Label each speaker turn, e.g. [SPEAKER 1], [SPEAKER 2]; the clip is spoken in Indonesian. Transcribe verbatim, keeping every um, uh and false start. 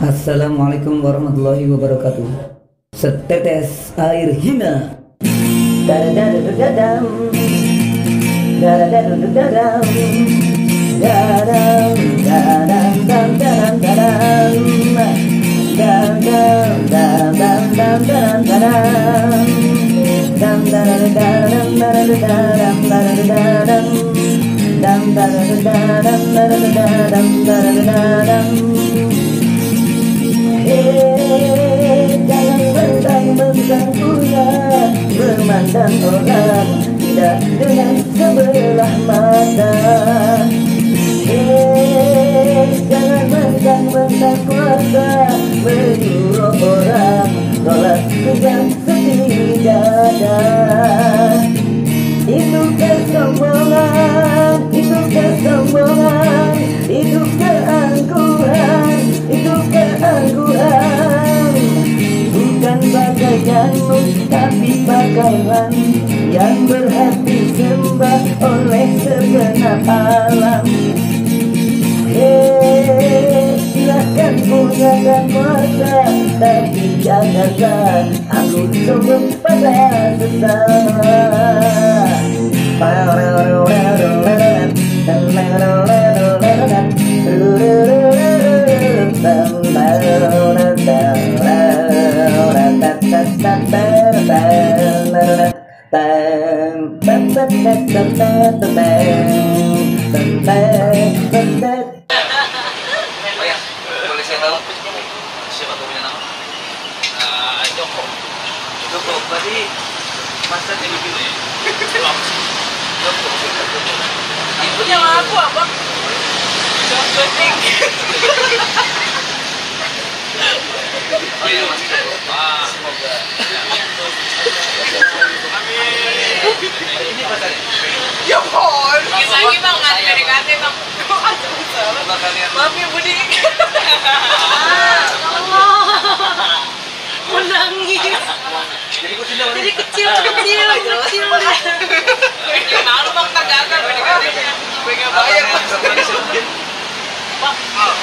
[SPEAKER 1] Assalamualaikum warahmatullahi wabarakatuh. Setetes air hina. Dadadadadadam. Dadadadadadam. Dadam, dadam, dam, dadam, dadam. Dam, dam, dam, dam, dam, dadam, dadam. Dam, dadadadadam, dadadadadam, dadadadadam. Dam, dadadadadam, dadadadadam, dadadadadam. Eh, jangan mentang-mentang punya, memandang orang tidak dengan sebelah mata. Eh, jangan mentang-mentang kuasa, menyuruh orang sholat dengan sedih dada. Itu kesombongan, itu kesombongan, itu keangkuhan, itu keangkuhan. Bukan pakaianmu, tapi pakaian yang berhati sembah oleh segenap alam. Hei, silahkan punya dan kuasa, tapi jangankan aku sombong pada sesama.
[SPEAKER 2] Oh ya, boleh saya tahu siapa tuh punya nama? Ah, Joko. Joko, berarti masa jadi gini ya? Belum sih. Joko. Ibunya sama aku, abang. Joko tinggi. Oh iya, masih Joko. Ah, semoga. Amin. Ini pacarnya. Ya pon.
[SPEAKER 3] Kita lagi bang, nggak P D K T bang.
[SPEAKER 2] Maaf ya Budi.
[SPEAKER 3] Menangis.
[SPEAKER 2] Jadi kucing dah.
[SPEAKER 3] Jadi kecil, kecil, kecil. Malu bang, tak gagal P D K T-nya.
[SPEAKER 2] Gue nggak bayar. Pak.